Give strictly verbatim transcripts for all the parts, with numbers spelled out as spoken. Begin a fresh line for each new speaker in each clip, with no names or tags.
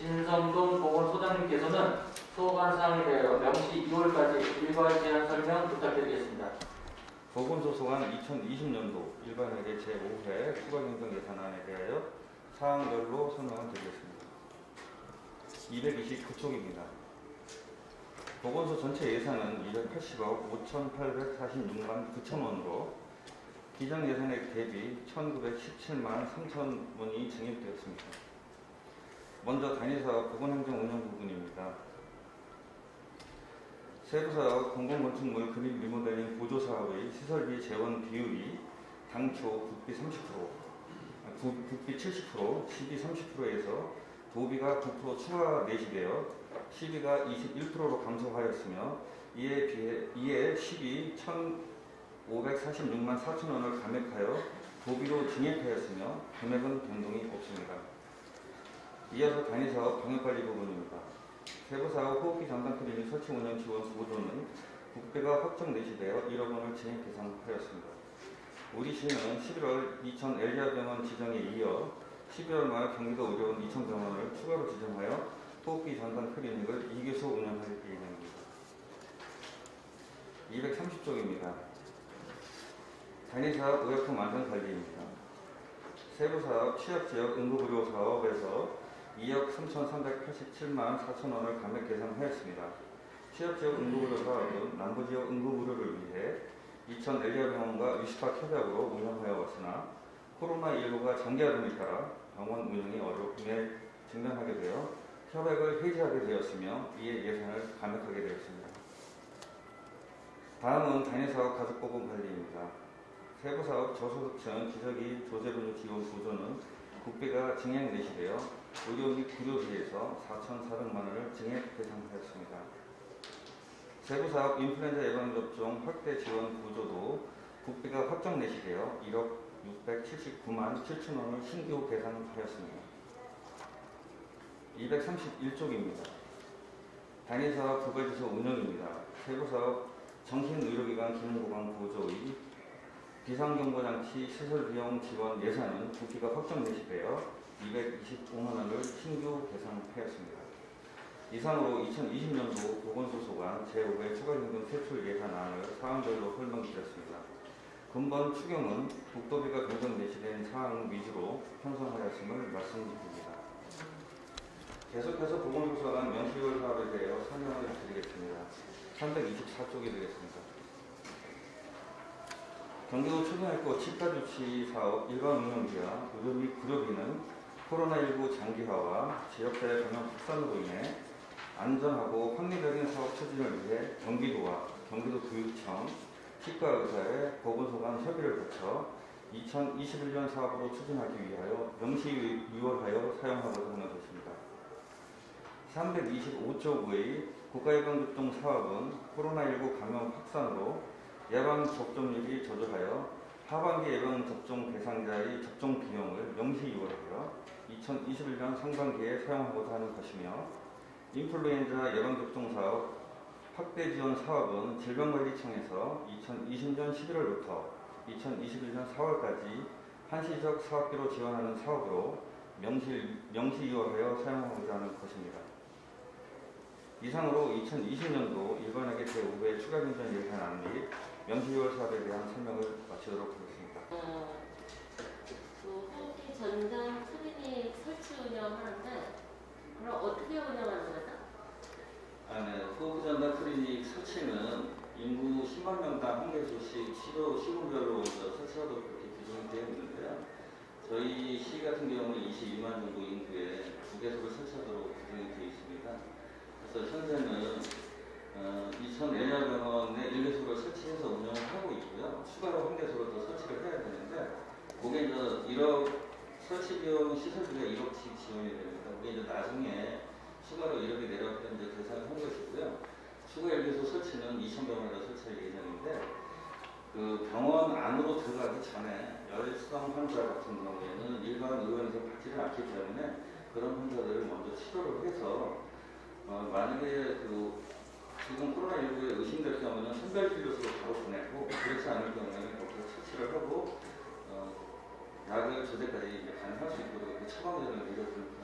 진성동 보건소장님께서는 소관 사항에 대하여 명시 이월까지 일괄 제안 설명 부탁드리겠습니다.
보건소 소관 이천이십 년도 일반회계 제오 회 추가경정 예산안에 대하여 사항별로 설명을 드리겠습니다. 이백이십구 쪽입니다. 보건소 전체 예산은 이백팔십억 오천팔백사십육만 구천 원으로 기정 예산액 대비 천구백십칠만 삼천 원이 증액되었습니다. 먼저 단위사업 보건행정운영 부분입니다. 세부사업 공공건축물 그릴 리모델링 보조사업의 시설비 재원 비율이 당초 국비 삼십 퍼센트, 국비 칠십 퍼센트, 시비 삼십 퍼센트에서 도비가 구 퍼센트 추가 내시되어 시비가 이십일 퍼센트로 감소하였으며 이에 비해 이에 시비 천오백사십육만 사천 원을 감액하여 도비로 증액하였으며 금액은 변동이 없습니다. 이어서 단위사업 병역관리 부분입니다. 세부사업 호흡기 전담 클리닉 설치 운영 지원 구조는 국비가 확정 내시되어 일억 원을 증액 계산하였습니다. 우리시는 십일월 이천 엘리아병원 지정에 이어 십일월 말 경기도 의료원 이천 병원을 추가로 지정하여 호흡기 전담 클리닉을 이 개소 운영할 예정입니다. 이백삼십 쪽입니다. 단위사업 의약품 안전관리입니다. 세부사업 취약지역 응급의료 사업에서 이억 삼천삼백팔십칠만 사천 원을 감액 계산하였습니다. 취약지역 응급의료 사업은 남부지역 응급의료를 위해 이천 엘리아병원과 위시팍 협약으로 운영하여 왔으나 코로나십구가 장기화됨에 따라 병원 운영이 어려움에 직면하게 되어 협약을 해지하게 되었으며 이에 예산을 감액하게 되었습니다. 다음은 단위사업 가족보건관리입니다. 세부사업 저소득층 기저귀 조제분유 지원 구조는 국비가 증액 내시되어 의료 및 구조비에서 사천사백만 원을 증액 대상하였습니다. 세부사업 인플루엔자 예방접종 확대 지원 구조도 국비가 확정 내시되어 일억 육백칠십구만 칠천 원을 신규 계산하였습니다. 이백삼십일 쪽입니다. 단위사업 부가지수 운영입니다. 세부사업 정신의료기관 기능보강 구조의 비상경보장치 시설비용 지원 예산은 국비가 확정 내시되어 이백이십오만 원을 신규 계산하였습니다. 이상으로 이천이십 년도 보건소 소관 제오 회 추가임금 세출 예산안을 사항별로 설명드렸습니다. 근본 추경은 국도비가 변경 내시된 사항 위주로 편성하였음을 말씀드립니다. 계속해서 보건소 소관 명시월 사업에 대하여 설명을 드리겠습니다. 삼백이십사 쪽이 되겠습니다. 경기도 초등학교 치과주치 사업 일반 운영비와 의료 및 구조비는 코로나십구 장기화와 지역사회 감염 확산으로 인해 안전하고 확리적인 사업 추진을 위해 경기도와 경기도교육청, 치과의사회, 보건소 간 협의를 거쳐 이천이십일 년 사업으로 추진하기 위하여 명시 유월하여 사용하고자 하는 것입니다. 삼백이십오 쪽의 국가예방접종 사업은 코로나십구 감염 확산으로 예방접종률이 저조하여 하반기 예방접종 대상자의 접종 비용을 명시 유월하여 이천이십일 년 상반기에 사용하고자 하는 것이며 인플루엔자 예방접종 사업 확대 지원 사업은 질병관리청에서 이천이십 년 십일월부터 이천이십일 년 사월까지 한시적 사업비로 지원하는 사업으로 명시, 명시 유월하여 사용하고자 하는 것입니다. 이상으로 이천이십 년도 일반회계 제오 회 추가경정 예산안 및 명시유월 사업에 대한 설명을 마치도록 하겠습니다.
어, 그 호흡기 전담 클리닉 설치 운영하는데 그럼 어떻게 운영하는 거죠?
아, 네. 호흡기 전담 클리닉 설치는 인구 십만 명당 한 개소씩 치료 시군별로 설치하도록 그렇게 규정이 되어 있는데요. 저희 시 같은 경우는 이십이만 정도 인구에 두 개소를 설치하도록 규정이 되어 있습니다. 그래서 현재는 어, 이천 엘리아병원에 일 개소를 설치해서 운영을 하고 있고요. 추가로 한 개소를 더 설치를 해야 되는데 그게 이제 일억 설치 비용 시설비가 일억씩 지원이 됩니다. 그게 이제 나중에 추가로 일억이 내려갈 때 이제 계산을 한 것이고요. 추가 일 개소 설치는 이천 병원에다 설치할 예정인데 그 병원 안으로 들어가기 전에 열성 환자 같은 경우에는 일반 의원에서 받지를 않기 때문에 그런 환자들을 먼저 치료를 해서 어, 만약에 그 지금 코로나십구에 의심될 경우는 선별진료소로 바로 보내고 그렇지 않을 경우에는 거기서 처치를 하고 어, 약을 조제까지 이제 가능할 수 있도록 이렇게 처방전을 내려주는 겁니다.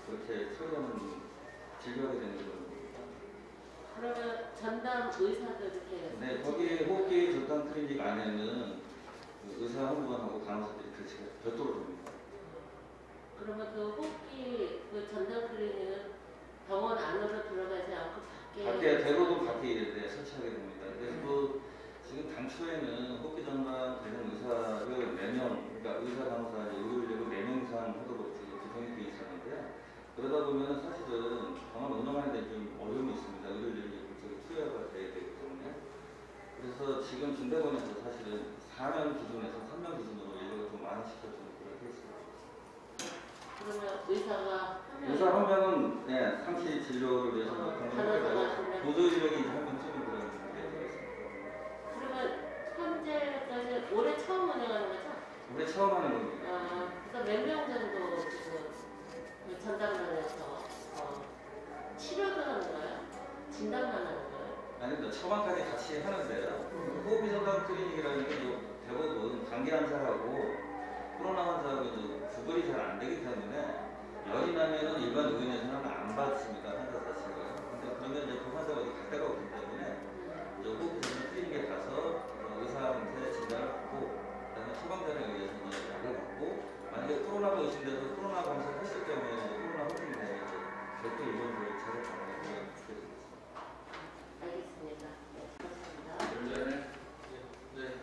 그렇게 처리하는 진료하게 되는 겁니다.
그러면 전담 의사도 이렇게
네, 거기 호흡기 전담 클리닉 안에는 그 의사 한 분하고 간호사들이 같이 별도로 됩니다.
그러면 그 호흡기 그 전담 클리닉은 병원 안으로 들어가지 않고 밖에
밖에 대부분 밖에 이렇게 설치하게 됩니다. 그래서 그 지금 당초에는 호흡기 전담 관련 의사를 네 명, 그러니까 의사 간호사 의료인력을 네 명 이상 하도록 구성이 되어 있었는데요. 그러다 보면 사실은 병원 운영하는 데 좀 어려움이 있습니다. 의료인력이 그쪽에 투여가 돼야 되기 때문에. 그래서 지금 중대본에서 사실은 사 명 기준에서 삼 명 기준으로 인력을 좀 완화시켜주는 그런 케이스입니다.
그러면 의사가 한 명,
의사 한 명은 네, 상시 진료를 위해서
어,
병원에 보조 인력이 한 명쯤은 그런 게 되겠습니다.
그러면 현재까지 올해 처음 운영하는 거죠?
우리 처음 하는 겁니다.
아, 그러니까 몇 명 정도 지금 그 전담반에서 어, 치료도 하는 거예요? 진단만 하는 거예요?
아닙니다. 처방까지 같이 하는데요. 호흡기 전담 클리닉이라는 게 대부분 감기 환자하고 코로나 환자하고 구별이 잘 안 되기 때문에 열이 나면은 일반 의원에서는 안 받습니다. 환자 자체가. 근데 그러면 이제 그 환자가 어디 갈 데가 없기 때문에 이제 호흡기 전담 클리닉에 가서 의사한테 진단을 받고 그다음에 처방전에 의해서 이제 약을 받고 만약에 코로나가 의심돼서 코로나 검사를 했을 경우에 코로나 확진이 되면 이제 별도 일본으로 차를 받는 그런 케이스입니다.
알겠습니다. 네, 고맙습니다.
네. 네.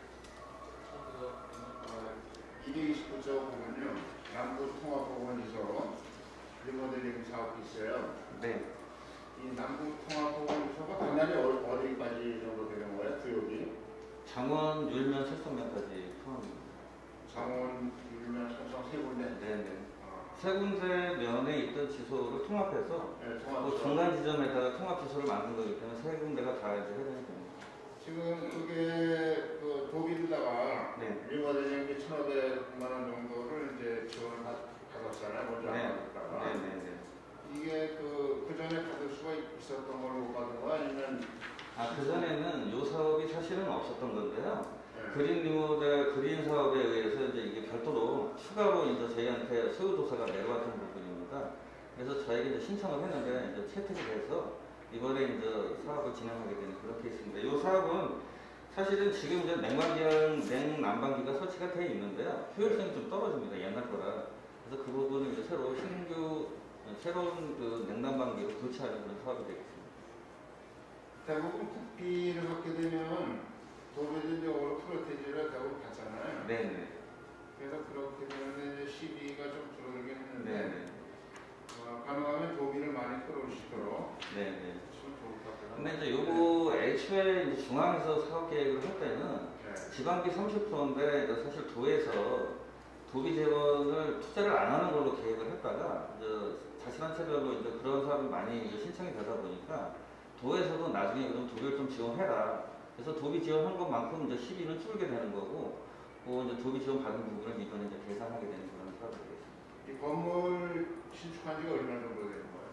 이백이십구 조 보면요. 남부통합보건지소 리모델링 사업이 있어요.
네.
이 남부통합보건지소가 단날이 어- 어디까지 정도 되는 거예요? 구역이?
장원, 율면, 철성면까지 포함입니다.
장원, 율면, 삼성 세 군데?
네네.
아,
세 군데 면에 있던 지소를 통합해서
네,
그
통합.
중간 지점에다가 통합 지소를 만든 거기 때문에 세 군데가 다 이제 해당이 됩니다.
지금 그게 그 도비에다가
네.
리모델링 천오백만 원 정도를 이제 지원을 받- 받았잖아요. 먼저
네.
안 받았다가.
네네네.
이게 그, 그 전에 받을 수가 있었던 걸 못 받은 거야? 아니면
아, 그전에는 이 사업이 사실은 없었던 건데요.
네.
그린 리모델, 그린 사업에 의해서 이제 이게 별도로 추가로 이제 저희한테 세우조사가 내려왔던 부분입니다. 그래서 저희가 이제 신청을 했는데 이제 채택이 돼서 이번에 이제 사업을 진행하게 되는 그런 케이스입니다. 이 사업은 사실은 지금 이제 냉방기랑 냉난방기가 설치가 되어 있는데요. 효율성이 좀 떨어집니다. 옛날 거라. 그래서 그 부분을 이제 새로 신규, 새로운 그 냉난방기로 교체하는 그런 사업이 되겠습니다.
대부분 국비를 받게 되면 도배전적으로 프로테지를 대부분 받잖아요.
네네.
그래서 그렇게 되면 이제 시비가 좀 줄어들긴 했는데
네네.
어, 가능하면 도비를 많이 끌어올 수 있도록
네네.
하시면 좋을 것 같아요.
근데 이제 요거 애초에 이제 중앙에서 사업 계획을 할 때는
네.
지방비 삼십 퍼센트인데 이제 사실 도에서 도비 재원을 투자를 안 하는 걸로 계획을 했다가 이제 자치단체별로 이제 그런 사업이 많이 이제 신청이 되다 보니까 도에서도 나중에 그럼 도비를 좀 지원해라. 그래서 도비 지원한 것만큼 이제 시비는 줄게 되는 거고, 그 이제 도비 지원 받은 부분을 이번에 이제 계산하게 되는 그런 사업이 되겠습니다.
이 건물 신축한 지가 얼마 정도 되는 거예요?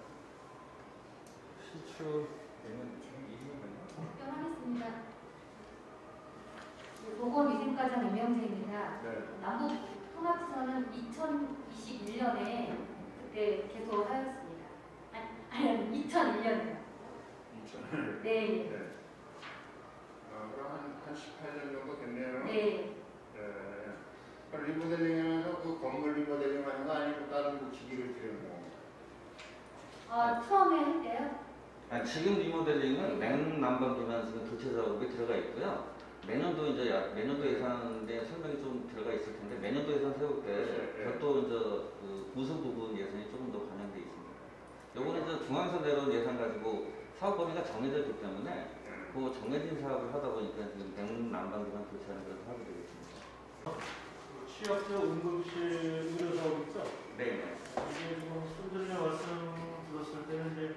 신축되면 이 년이면
답변하겠습니다. 보건위생과장 임영재입니다.
네.
남북 통합지선은 이천이십일 년에 그때 개소하였습니다. 아니, 아니 이천일 년에요.
이천.
네.
네. 어, 그럼 한, 한 십팔 년 정도 됐네요.
네.
네. 그럼 리모델링하면서 그 건물 리모델링 하는 거 아니면 다른 뭐 기기를 들여는 거?
아, 처음에 할 때요?
아, 지금 리모델링은 냉난방 기반시는 교체 작업이 들어가 있고요. 내년도 이제 야- 내년도 예산에 설명이 좀 들어가 있을 텐데 내년도 예산 세울 때
네.
별도 이제 그 부수 부분 예산이 조금 더 반영돼 있습니다. 요거는 이제 중앙에서 내려온 예산 가지고 사업 범위가 정해져 있기 때문에 그 정해진 사업을 하다 보니까 지금 냉난방 기반 교체하는 그런 사업이 되겠습니다.
취약자 응급실 의료 사업 있죠?
네.
이게 지금 좀 전에 말씀 들었을 때는 이제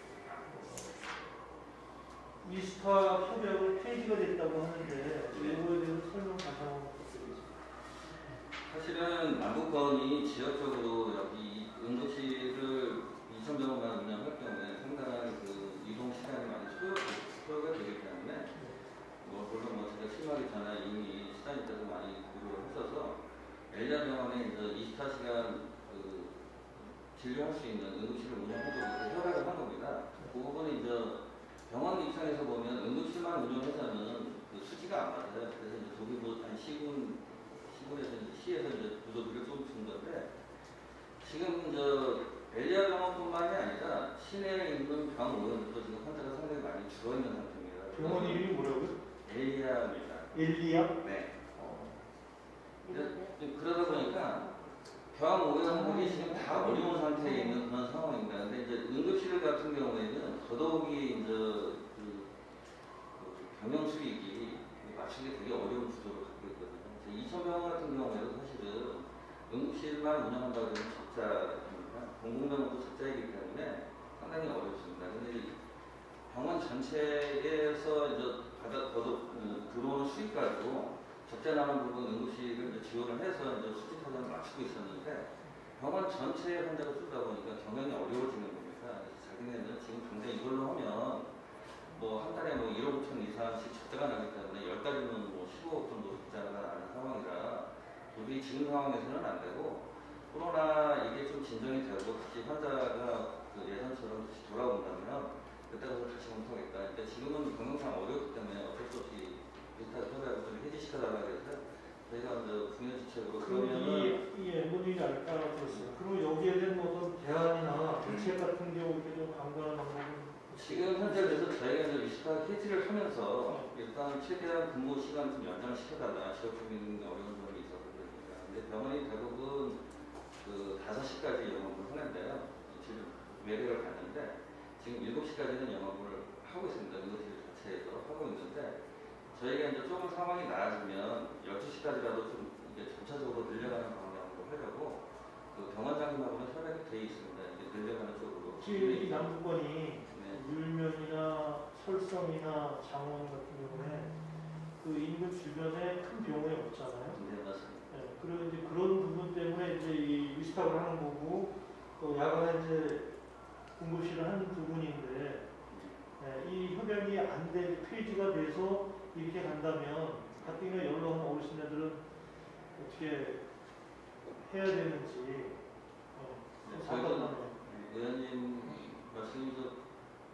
미스터 협약을 폐지가 됐다고 하는데 이거에 대해서 설명 다시 한번 부탁드리겠습니다.
사실은 남북권이 지역적으로 여기 응급실을 이천 병원만 운영할 경우에 상당한 그 이동 시간이 많이 소요, 소요가 되기 때문에 뭐 물론 뭐 제가 심하기 전에 이미 시장님께서 많이 고려를 했어서 엘리안 병원에 이제 이십사 시간 그 진료할 수 있는 응급실을 운영하도록 협약을 한 겁니다. 그 부분은 이제 병원 입장에서 보면 응급실만 운영하자면 그 수지가 안 맞아요. 그래서 이제 거기 뭐 한 시군, 시군에서 이제 시에서 이제 부도비를 좀 준 건데 지금 저 엘리아 병원뿐만이 아니라 시내에 있는 병원 오염도 지금 환자가 상당히 많이 줄어 있는 상태입니다.
병원 이름이 뭐라고요?
엘리아입니다.
엘리아?
네.
어.
이런데
좀 그러다 보니까 병원 오염들이 지금 다 어려운 상태에 있는 그런 상황입니다. 근데 이제 응급실 같은 경우에는 더더욱이 이제 그, 그 병영 수익이 맞추기 되게 어려운 구조를 갖고 있거든요. 이천병원 같은 경우에도 사실은 응급실만 운영한다고 하면 적자입니다. 공공병원도 적자이기 때문에 상당히 어렵습니다. 근데 이 병원 전체에서 이제 받아 거둬 들어오는 수익 가지고 적자 나는 부분 응급실을 이제 지원을 해서 이제 수직 타산을 맞추고 있었는데 병원 전체의 환자가 쏟다 보니까 경영이 어려워지는 겁니다. 그래서 자기네는 지금 당장 이걸로 하면 뭐 한 달에 뭐 일억 오천 이상씩 적자가 나기 때문에 열 달이면 뭐 십오억 정도 적자가 나는 상황이라 도저히 지금 상황에서는 안 되고 코로나 이게 좀 진정이 되고 다시 환자가 그 예전처럼 다시 돌아온다면 그때 가서 다시 검토하겠다. 근데 지금은 경영상 어렵기 때문에 어쩔 수 없이 비슷하게 협약을 좀 해지시켜달라고 해서 저희가 이제 국민지책으로 그러면은
이 엠오유를 알아들었어요. 그리고 여기에 대한 어떤 대안이나 대책 같은 경우 이렇게 좀 강구하는 방법은
지금 현재 그래서 저희가 이제 리스크가 해지를 하면서 일단 최대한 근무 시간 좀 연장을 시켜달라. 지역 주민 어려운 점이 있어서 그러니까. 근데 병원이 대부분 그 다섯 시까지 영업을 하는데요. 지금 외래를 갔는데 지금 일곱 시까지는 영업을 하고 있습니다. 응급실 자체에서 하고 있는데 저희가 이제 조금 상황이 나아지면 열두 시까지라도 좀 이제 점차적으로 늘려가는 방향으로 하려고 그 병원장님하고는 협약이 되어 있습니다. 이제 늘려가는 쪽으로.
지금 이 남부권이
네.
율면이나 설성이나 장원 같은 경우에 그 인근 주변에 큰 병원이 없잖아요.
네, 맞습니다.
네, 그리고 이제 그런 부분 때문에 이제 이 위스탁을 하는 거고 또 야간에 이제 응급실을 하는 부분인데 네, 이 협약이 안 돼, 폐지가 돼서 이렇게 간다면 가뜩이나 연로한 어르신들은 어떻게 해야 되는지 어,
네,
답답하네요.
의원님 말씀이서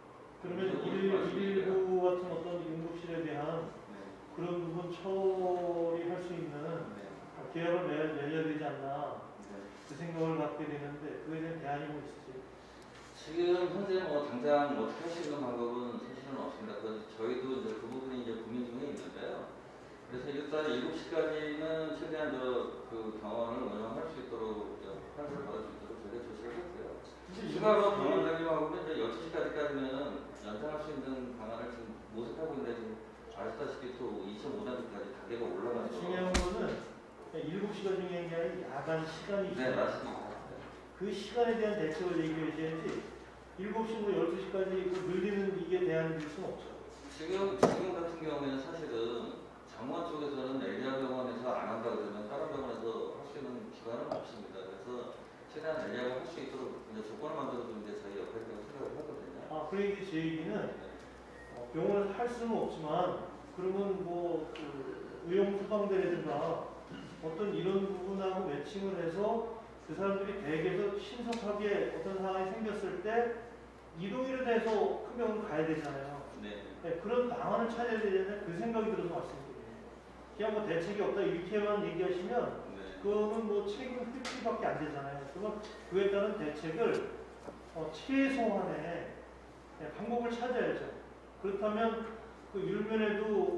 그러면 일일구 같은 어떤 응급실에 대한
네.
그런 부분 처리할 수 있는
네.
계약을 맺, 맺어야 되지 않나
네.
그 생각을 갖게 되는데 그에 대한 대안이 뭐 있을지.
지금 현재 뭐 당장 어떻게 할 수 있는 방법은 사실은 없습니다. 그래서 저희도 이제 그 부분이 이제 고민 중에 있는데요. 그래서 일단 일곱 시까지는 최대한 저그 병원을 운영할 수 있도록 환자를 받을 수 있도록 저희가 조치를 했고요. 추가로 병원장님하고는 이제 열두 시까지까지는 연장할 수 있는 방안을 지금 모색하고 있는데 지금 아시다시피 또 이천오 단계까지 단계가 올라가서
중요한 거는 일곱 시가 중요한 게 아니라 야간 시간이
네,
있어요.
맞습니다.
그 시간에 대한 대책을 얘기해야지 일곱 시부터 열두 시까지 그 늘리는 이게 대안이 될 수는 없죠.
지금, 지금 같은 경우에는 사실은 장원 쪽에서는 엘리아 병원에서 안 한다 그러면 다른 병원에서 할 수 있는 기관은 없습니다. 그래서 최대한 엘리아가 할 수 있도록 이제 조건을 만들어주는 게 저희 역할이라고 생각을 하거든요.
아, 그러니까 제 얘기는 어, 병원에서 할 수는 없지만 그러면 뭐그 의용 소방대라든가 어떤 이런 부분하고 매칭을 해서 그 사람들이 대개에서 신속하게 어떤 상황이 생겼을 때 이동이라도 해서 큰 병원을 가야 되잖아요.
네.
네, 그런 방안을 찾아야 되는데 그 생각이 들어서 말씀드립니다. 그냥 뭐 대책이 없다 이렇게만 얘기하시면
네.
그거는 뭐 책임 회피밖에 안 되잖아요. 그러면 그에 따른 대책을 어, 최소한의 네, 방법을 찾아야죠. 그렇다면 그 율면에도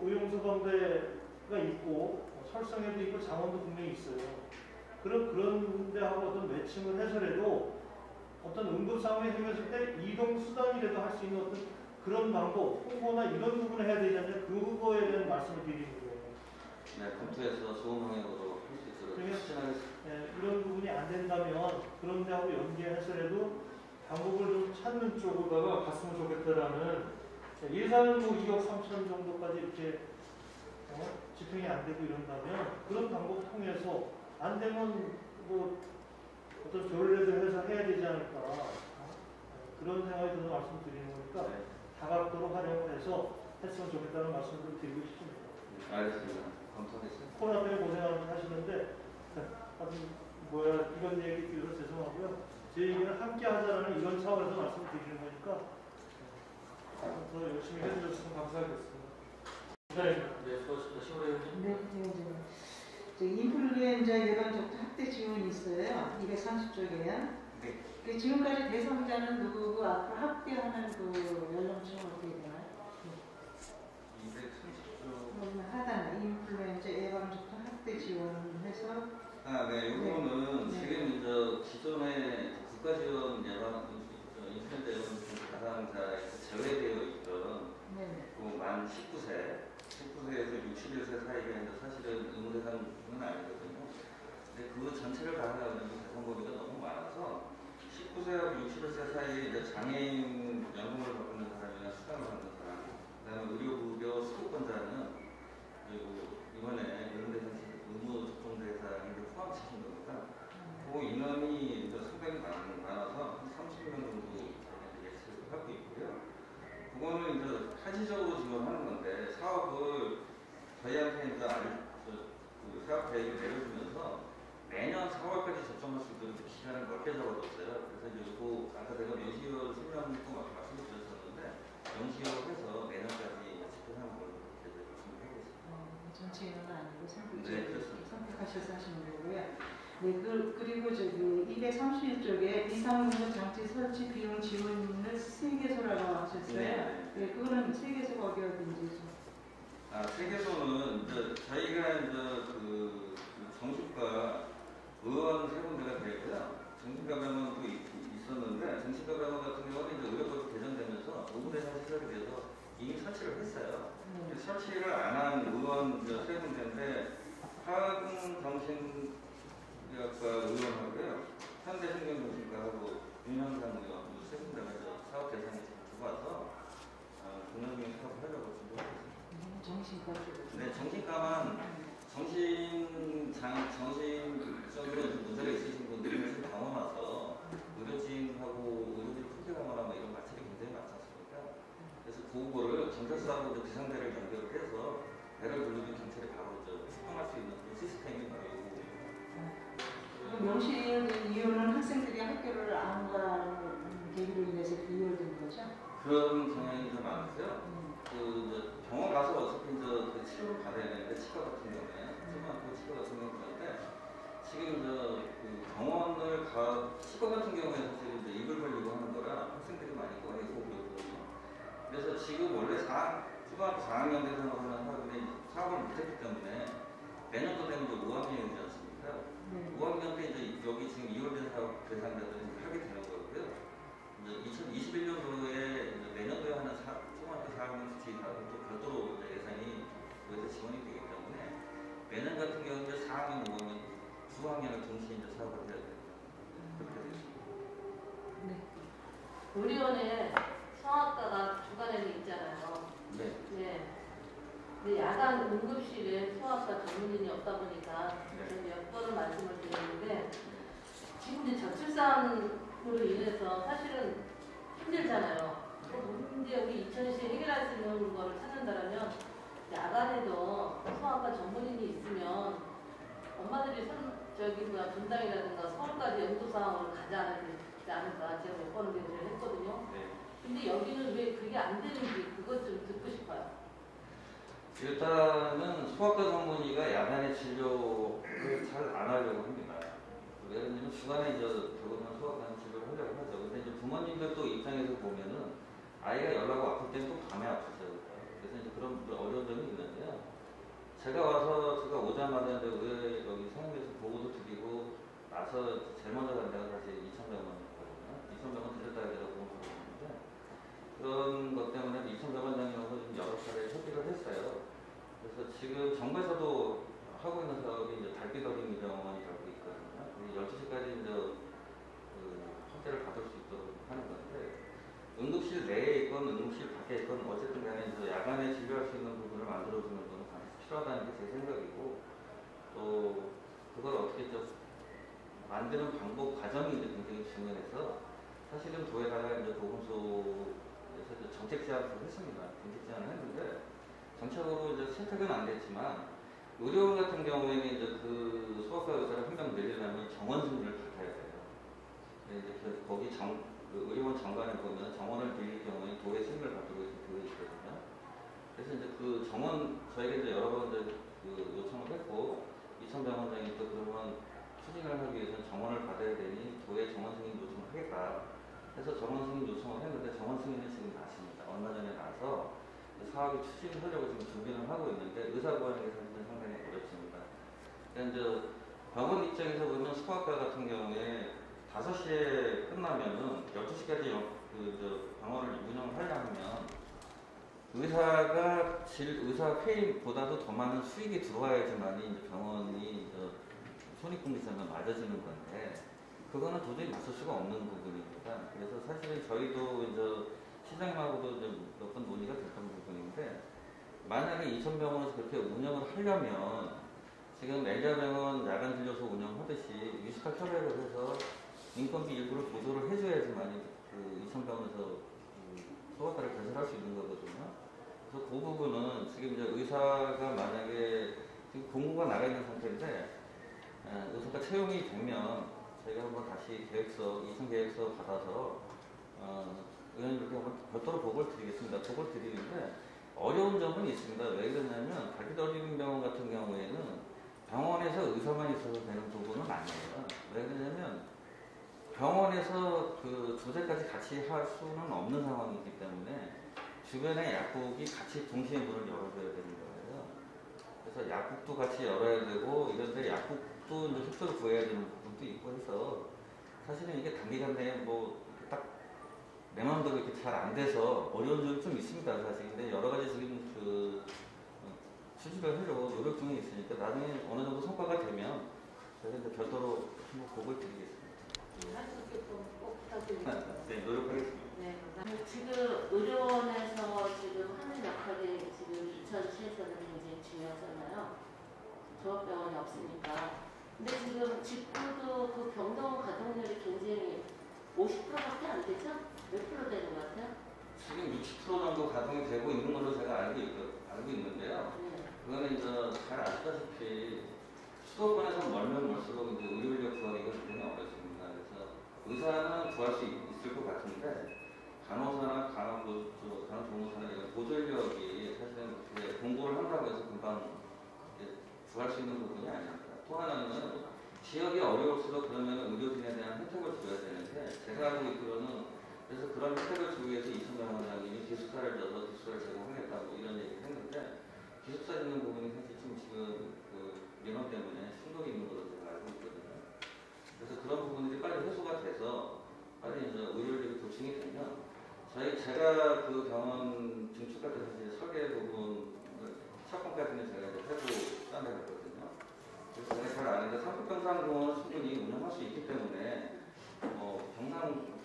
의용소방대가 있고 어, 설성에도 있고 장원도 분명히 있어요. 그런 그런 데하고 어떤 매칭을 해서라도 어떤 응급 상황이 생겼을 때 이동 수단이라도 할 수 있는 어떤 그런 방법, 홍보나 이런 부분을 해야 되지 않냐 그거에 대한 말씀을 드리는 거예요.
네, 검토해서 좋은 방향으로 할 수 있도록
그러면
추진하겠습니다.
예, 이런 부분이 안 된다면 그런 데하고 연계해서라도 방법을 좀 찾는 쪽으로다가 갔으면 좋겠다라는 예, 예산은 뭐 이억 삼천 정도까지 이렇게 어, 집행이 안 되고 이런다면 그런 방법 통해서 안 되면 뭐 어떤 조례라도 해서 해야 되지 않을까 어? 예, 그런 생각이 들어서 말씀드리는 거니까
네.
다각도로 활용을 해서 했으면 좋겠다는 말씀을 드리고 싶습니다.
네, 알겠습니다. 감사하겠습니다.
코로나 때문에 고생하시는데 하여튼 뭐야 이런 얘기 드려서 죄송하고요. 제 얘기는 함께 하자라는 이런 차원에서 말씀을 드리는 거니까 더 열심히 해주셨으면 감사하겠습니다. 네.
네, 수고하셨습니다. 시골에 의원님.
네, 네, 네. 저 인플루엔자 예방접종 확대 지원이 있어요. 이백삼십 쪽에요.
네.
그 지금까지 대상자는 누구고 앞으로 확대하는 그 연령층은 어떻게 되나요?
이백삼십 조.
네. 하단에 인플루엔자 예방접종 확대 지원해서
아, 네, 요거는
네.
지금 이제 기존의 국가 지원 예방 인플루엔자 예방접종 대상자에서 제외되어 있던
네.
그만 십구 세, 십구 세에서 육십일 세 사이가 이제 사실은 의무 대상은 아니거든요. 근데 그 전체를 다 하려면 대상 범위가 너무 많아서 십구 세하고 육십일 세 사이에 이제 장애인 연금을 받고 있는 사람이나 수당을 받는 사람, 그다음에 의료급여 수급권자는 그리고 이번에 의무 대상 의무 접종 대상에 포함시킨 겁니다. 그 인원이 이제 상당히 많, 많아서 한 삼십 명 정도 예측을 하고 있고요. 그거는 이제 타지적으로 지원하는 건데 사업을 저희한테 이제 알, 그 사업 계획을 내려주면서 매년 사월까지 접종할 수 있도록 기간을 넓게 잡아줬어요. 그래서 이제 그 아까 제가 명시월 설명도 말씀드렸었는데 명시월해서 내년까지 집행하는 걸로 이렇게 준비하고 있습니다.
어, 전체 인원은 아니고 선택,
네, 그렇습니다.
선택하셔서 하시는 거고요. 네, 그, 그리고 저기 이백삼십일 쪽에 비상응급 장치 설치 비용 지원을 세개소라고 하셨어요.
네.
네, 그거는 세개소가 어디 어딘지 좀.
아, 세계소는 이제 저희가 이제 그 정신과 의원 세 군데가 되고요. 정신과병원도 있었는데 정신과병원 같은 경우는 이제 의료법이 개정되면서 의무대상 시설이 돼서 이미 설치를 했어요.
네.
설치를 안 한 의원 이제 세 군데인데 화학정신의학과 의원하고요, 현대신경정신과하고 윤현상 의원 세 군데가 사업 대상에 들어와서 공연적인 사업을 하려고 준비하고 있습니다.
정신과 쪽으로.
네, 정신과만 정신장, 정신적으로 문제가 있으신 분들이 좀 병원 와서 의료진하고 의료진 풀기하거나 뭐 이런 마찰이 굉장히 많지 않습니까? 그래서 그거를 경찰서하고 비상대를 연결을 해서 배를 돌리면 경찰이 바로 출동할 수 있는 그런 시스템이 바로
그 명시된 이유는 학생들이 학교를 안 가는 계기로 인해서 이유된 거죠?
그런 경향이 좀 많으세요.
음.
그 병원 가서 어차피 이제 그 치료를 받아야 되는데 치과 같은 경우에 치과 치과 같은 경우인데 지금 이제 그 병원을 가 치과 같은 경우에 사실 이제 입을 벌리고 하는 거라 학생들이 많이 꺼내고 그러거든요. 그래서 지금 원래 사 초등학교 사 학년 대상으로 하는 학원이 사업을 못했기 때문에 내년도 되면 이제 오 학년이지 않습니까?
네.
오 학년 때 이제 여기 지금 이월된 사업 대상자들이 하게 되는 거고요. 이제 이천이십일 년도에 내년도에 하는 사, 초등학교 사 학년 수치 사업은 또 별도로 예산이 여기서 지원이 되기 때문에 매년 같은 경우는 이제 사 학년, 오 학년, 두 학년을 동시에 이제 사업을 해야 돼요. 그렇게 되죠.
네.
의료원에 성악과가 주간에는 있잖아요.
네.
네. 근데 야간 응급실에 소아과 전문인이 없다 보니까
네.
저는 몇 번을 말씀을 드렸는데 지금 이제 저출산으로 인해서 사실은 힘들잖아요. 그 문제 여기 이천시에 해결할 수 있는 거를 찾는다면 야간에도 소아과 전문인이 있으면 엄마들이 선, 저기 뭐야 분당이라든가 서울까지 연구사항으로 가지 않지 않을까 제가 몇 번을 얘기를 했거든요.
네.
근데 여기는 왜 그게 안 되는지 그것 좀 듣고 싶어요.
일단은 소아과 전문의가 야간에 진료를 잘 안 하려고 합니다. 왜냐하면 주간에 이제 대부분 소아과 진료를 하려고 하죠. 근데 이제 부모님들도 입장에서 보면은 아이가 열나고 아플 때는 또 밤에 아프죠. 그래서 이제 그런 어려운 점이 있는데요. 제가 와서 제가 오자마자 이제 왜 여기 상임에서 보고도 드리고 나서 제일 먼저 간 데가 사실 이천병원이거든요. 이천병원 들렸다 해서 보고를 했는데 그런 것 때문에 이천병원장님하고 좀 여러 차례 협의를 했어요. 그래서 지금 정부에서도 하고 있는 사업이 이제 달빛 어린이 병원이 하고 있거든요. 열두 시까지 이제 그 확대를 받을 수 있도록 하는 건데 응급실 내에 있건 응급실 밖에 있건 어쨌든 간에 이제 야간에 진료할 수 있는 부분을 만들어주는 건 필요하다는 게 제 생각이고 또 그걸 어떻게 좀 만드는 방법 과정이 이제 굉장히 중요해서 사실은 도에다가 이제 보건소에서 이제 정책 제안을 했습니다. 정책 제안을 했는데 정책으로 이제 선택은 안 됐지만 의료원 같은 경우에는 이제 그 소아과 의사를 한 명 내리려면 정원 승인을 받아야 돼요. 근데 이제 그- 거기 정, 그 의료원 장관에 보면 정원을 빌릴 경우에 도의 승인을 받도록 이렇게 되어 있거든요. 그래서 이제 그 정원 저희가 이제 여러 번 이제 그 요청을 했고 이천병 원장이 또 그러면 추진을 하기 위해서는 정원을 받아야 되니 도의 정원 승인 요청을 하겠다. 해서 정원 승인 요청을 했는데 정원 승인은 지금 났습니다. 얼마 전에 나서 사업이 추진하려고 지금 준비를 하고 있는데 의사 구하는 게 사실은 상당히 어렵습니다. 그러니까 이제 병원 입장에서 보면 소아과 같은 경우에 다섯 시에 끝나면은 열두 시까지 그 저 병원을 운영을 하려면 의사가 질 의사 페이보다도 더 많은 수익이 들어와야지만이 이제 병원이 저 손익분기점에 맞아지는 건데 그거는 도저히 맞을 수가 없는 부분입니다. 그래서 사실은 저희도 이제 시장님하고도 몇 번 논의가 됐던 부분인데 만약에 이천병원에서 그렇게 운영을 하려면 지금 엘리아병원 야간 진료소 운영하듯이 뮤지컬 협약을 해서 인건비 일부를 보조를 해줘야지만 그 이천병원에서 그 소아과를 개설할 수 있는 거거든요. 그래서 그 부분은 지금 이제 의사가 만약에 지금 공고가 나가 있는 상태인데 의사가 채용이 되면 저희가 한번 다시 계획서, 이천 계획서 받아서 어, 의원님께 한번 별도로 보고를 드리겠습니다. 보고를 드리는데 어려운 점은 있습니다. 왜 그러냐면 달빛어린이병원 같은 경우에는 병원에서 의사만 있어도 되는 부분은 아니에요. 왜 그러냐면 병원에서 그 조제까지 같이 할 수는 없는 상황이기 때문에 주변에 약국이 같이 동시에 문을 열어줘야 되는 거예요. 그래서 약국도 같이 열어야 되고 이런데 약국도 이제 협조를 구해야 되는 부분도 있고 해서 사실은 이게 단기간에 뭐 딱 내 마음대로 이렇게 잘 안 돼서 어려운 점이 좀 있습니다, 사실. 근데 여러 가지 지금 그 수주를 하려고 노력 중에 있으니까 나중에 어느 정도 성과가 되면 저희가 이제 별도로 한번 보고를 드리겠습니다.
할 수 있게끔 꼭 부탁드립니다.
네, 노력하겠습니다.
네, 감사합니다. 지금 의료원에서 지금 하는 역할이 지금 이천시에서는 굉장히 중요하잖아요. 종합병원이 없으니까. 근데 지금 직구도 그 병동 가동률이 굉장히 오십 퍼센트밖에 안 되죠? 몇 프로 되는 것 같아요?
지금 육십 퍼센트 정도 가동이 되고 있는 걸로 제가 알고, 있, 알고 있는데요.
네.
그거는 이제 잘 아시다시피 수도권에서 멀면 멀수록 이제 의료인력 구하기가 굉장히 어렵습니다. 그래서 의사는 구할 수 있, 있을 것 같은데 간호사나 간호, 간호조무사나 이런 보조인력이 사실은 공고를 한다고 해서 금방 구할 수 있는 부분이 아닙니다. 또 하나는 지역이 어려울수록 그러면 의료진에 대한 혜택을 줘야 되는데 제가 알고 있기로는 그래서 그런 혜택을 주기 위해서 이천병 원장님이 기숙사를 져서 기숙사를 제공하겠다 뭐 이런 얘기를 했는데 기숙사 짓는 부분이 사실 좀 지금 그 민원 때문에 충돌이 있는 것으로 제가 알고 있거든요. 그래서 그런 부분들이 빨리 해소가 돼서 빨리 이제 의료인력이 도충이 되면 저희 제가 그 병원 증축할 때 사실 설계 부분 착공까지는 제가 이제 해고 딴데갔거든요. 그래서 제가 잘 아는데 상급병상병원은 충분히 운영할 수 있기 때문에 어, 병상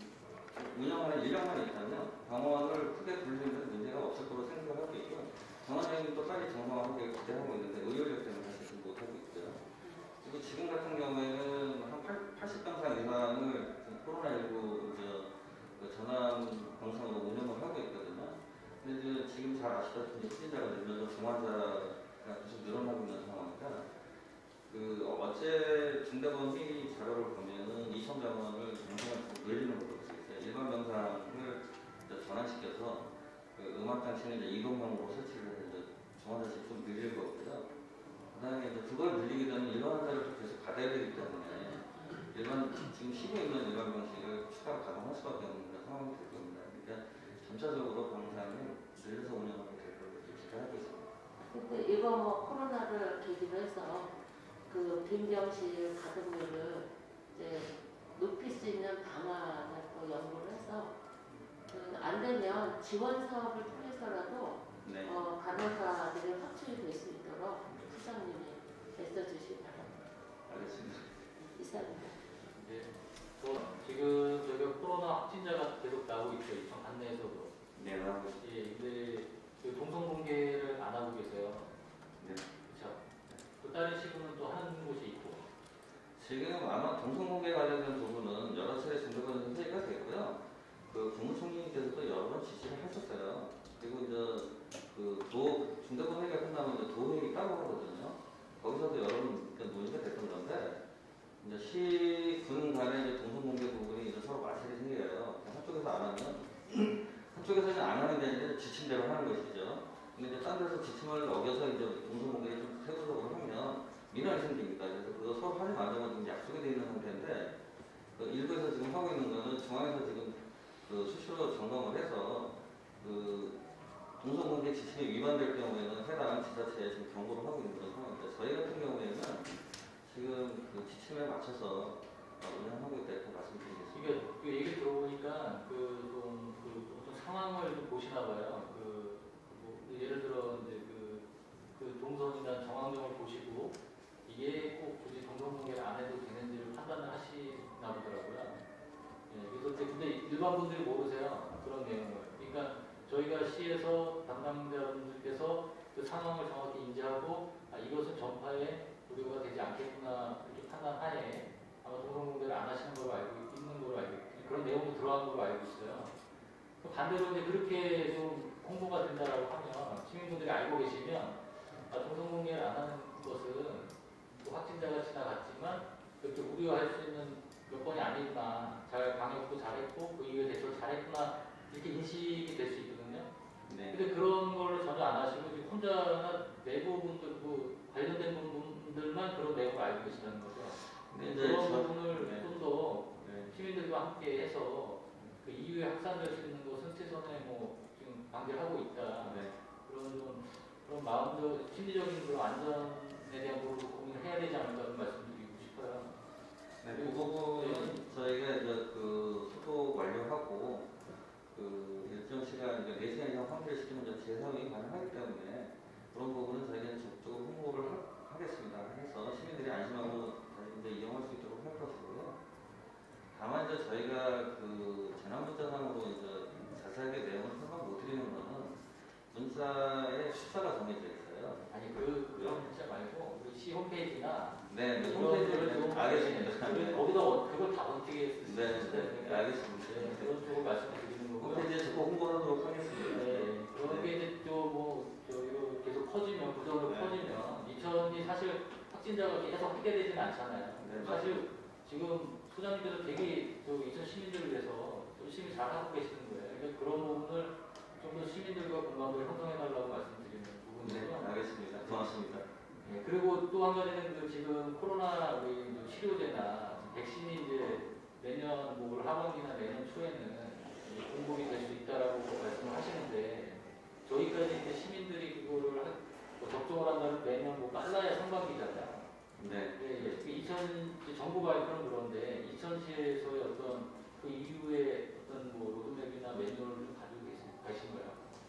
운영하는 인력만 있다면 병원을 크게 불리는 문제가 없을 거로 생각을 하고 있고 정원장님도 빨리 정상화하게 기대하고 있는데 의료력 때문에 사실 좀 못하고 있고요. 그리고 지금 같은 경우에는 한 팔십 병상 이상을 코로나십구 그 전환 병상으로 운영을 하고 있거든요. 근데 이제 지금 잘 아시다시피 확진자가 늘면서 중환자가 계속 늘어나고 있는 상황이라 그 어제 중대본 회의 자료를 보면은 이천병원을 병상을 늘리는 것으로 있어요. 일반 병상을 전환시켜서 그 음압장치는 이제 이동형으로 설치를 해서 중환자씩 좀 늘릴 거고요. 그 다음에 이제 그걸 늘리게 되면 일반 환자를 계속 받아야 되기 때문에 일반 지금 쉬고 있는 일반 병실을 추가로 가동할 수밖에 없는 그런 상황이 될 겁니다. 그러니까 전체적으로 병상을 늘려서 운영하게 될 걸로 기대하고 있습니다.
근데 이거 뭐 코로나를 계기로 해서 그 빈병실 가동률을 이제 높일 수 있는 방안을 또 연구를 해서 그 안 되면 지원 사업을 통해서라도
네.
어, 간호사들의 확충이 될 수 있도록 시장님이 애써주시기 바랍니다.
알겠습니다.
이상입니다.
네. 또 지금 저기 코로나 확진자가 계속 나오고 있죠. 이천 안내에서도.
네, 나오고 있습니다.
예, 근데 그 동선 공개를 안 하고 계세요.
네.
그렇죠. 또 다른 시군은 또 하는 곳이 있고.
지금 아마 동성공개 관련된 부분은 여러 차례 중대본 회의가 됐고요. 그 국무총리께서도 여러 번 지시를 하셨어요. 그리고 이제 그도 중대본 회의가 끝나면 이제 도회의 따로 하거든요. 거기서도 여러 번 논의가 됐던 건데 이제 시, 군 간의 이제 동성공개 부분 그쪽에서는 안 하는 게 아니라 지침대로 하는 것이죠. 근데 이제 딴 데서 지침을 어겨서 이제 동성공개를 좀 세부적으로 하면 민원이 생깁니다. 그래서 그거 서로 하지 말자고 지금 약속이 되어 있는 상태인데, 그 일부에서 지금 하고 있는 거는 중앙에서 지금 그 수시로 점검을 해서 그 동성공개 지침이 위반될 경우에는 해당 지자체에 지금 경고를 하고 있는 그런 상황입니다. 저희 같은 경우에는 지금 그 지침에 맞춰서 운영하고 있다 이렇게 말씀드리겠습니다.
이게 그 얘기 들어보니까 그좀 그 어떤 상황을 좀 보시나 봐요. 그 뭐 예를 들어 이제 그, 그 동선이나 정황정을 보시고 이게 꼭 굳이 동성공개를 안 해도 되는지를 판단을 하시나 보더라고요. 예, 그래서 이제 근데 일반 분들이 모르세요. 그런 내용을. 그러니까 저희가 시에서 담당자분들께서 그 상황을 정확히 인지하고 아, 이것은 전파에 우려가 되지 않겠구나 이렇게 판단하에 아마 동성공개를 안 하시는 걸로 알고 있는 걸로 알고 있고 그런 내용도 들어간 걸로 알고 있어요. 반대로 이제 그렇게 좀 홍보가 된다라고 하면 시민분들이 알고 계시면 아, 동성공개를 안 하는 것은 또 확진자가 지나갔지만 그렇게 우려할 수 있는 여건이 아니구나. 잘 방역도 잘했고 그 이후에 대처를 잘했구나 이렇게 인식이 될 수 있거든요.
네.
근데 그런 걸 전혀 안 하시고 지금 혼자나 내부 분들 그 관련된 분들만 그런 내용을 알고 계시다는 거죠.
근데 이제
그런
저-
부분을
네.
좀 더
네.
시민들과 함께 해서 그 이후에 확산될 수 있는 것은 최선의 뭐 지금 방지하고 있다.
네.
그런 좀 그런 마음도 심리적인 그런 안전에 대한 부분을 고민을 해야 되지 않을까 좀 말씀드리고 싶어요.
네, 그 부분은 저희가 이제 그 소독 완료하고 그 일정 시간, 이제 네 시간 이상 확인을 시키면 이제 재사용이 가능하기 때문에 그런 부분은 저희가 적극적으로 홍보를 하, 하겠습니다. 해서 시민들이 안심하고 다시 이제 이용할 수 있도록 할 것이고요. 다만 이제 저희가 그 재난문자상으로 이제 자세하게 내용을 설명 못 드리는 거는 문자의 숫자가 정해져 있어요.
아니 그 그런 문자 말고 우리 시 홈페이지나
네, 네,
그런
홈페이지를
거를 좀
알겠습니다.
네,
네.
거기다 어- 그걸 다 어떻게
네, 네, 알겠습니다.
네, 그런 쪽으로 말씀드리는 거고요.
홈페이지에 적극 홍보하도록 하겠습니다.
네, 그런 게 이제 또뭐 저희가 계속 퍼지면 부정으로
네.
퍼지면 이천이 사실 확진자가 계속 확대되지는 않잖아요.
네,
사실 지금 소장님께서 되게 저 이천 시민들을 위해서 열심히 잘 하고 계시는 거예요. 그러니까 그런 부분을 좀 더 시민들과 공감을 형성해달라고 말씀드리는
네,
부분이고요.
알겠습니다. 고맙습니다.
네, 그리고 또 한 가지는 그 지금 코로나 우리 이제 치료제나 백신이 이제 내년 뭐 하반기나 내년 초에는 이제 공급이 될 수 있다라고 말씀을 하시는데 저희까지 이제 시민들이 그거를 하- 뭐 접종을 한다면 내년 뭐 빨라야 상반기잖아요.
네.
예, 예. 그 이천 이제 정부 발표는 그런데 이천시에서의 어떤 그 이후에 어떤 뭐 로드맵이나 매뉴얼을 좀 가지고 계신, 계신 거예요.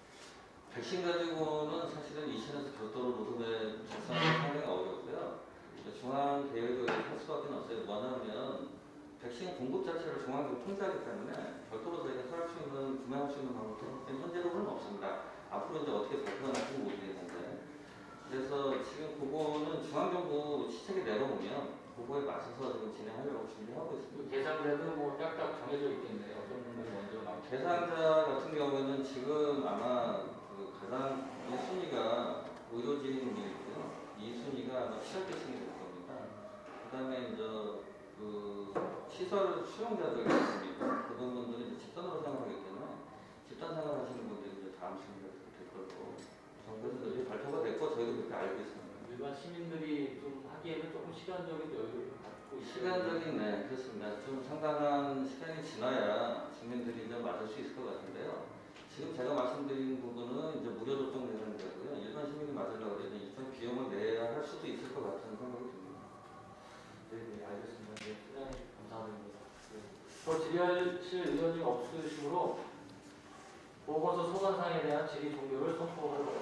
백신 가지고는 사실은 이천에서 별도로 로드맵 작성하기 상당히 어렵고요. 중앙 계획을 할 수밖에 없어요. 뭐냐면 백신 공급 자체를 중앙에서 통제하기 때문에 별도로 저희가 설할 수 있는, 구매할 수 있는 방법은 현재로는 없습니다. 앞으로 이제 어떻게 발표가 날지 모르겠는데. 그래서 지금 그거는 중앙정부 시책이 내려오면 그거에 맞춰서 지금 진행하려고 준비하고 있습니다.
그 대상자도 뭐 딱딱 정해져 있겠네요. 어떤 분들이 먼저 나오고.
대상자 같은 경우에는 지금 아마 그 가장 일 순위가 의료진이고요. 이 순위가 아마 취약계층이 될 겁니다. 그 다음에 이제 그 시설 수용자들 있습니다. 그런 분들은 이제 집단으로 생활하기 때문에 집단 생활하시는 분들이 이제 다음 순위가 될 거고. 정부에서 이제 발표가 됐고 저희도 그렇게 알고 있습니다.
일반 시민들이 좀 하기에는 조금 시간적인 여유를 갖고 있어요.
시간적인, 네, 그렇습니다. 좀 상당한 시간이 지나야 국민들이 좀 맞을 수 있을 것 같은데요. 지금 제가 말씀드린 부분은 이제 무료 접종 대상자고요. 일반 시민이 맞으려고 그러면 일단 비용을 내야 할 수도 있을 것 같은 생각이 듭니다.
네, 네, 알겠습니다. 네, 소장님 감사드립니다. 네. 더 질의하실 의견이 없으시므로 보건소 소관사항에 대한 질의 종료를 선포하도록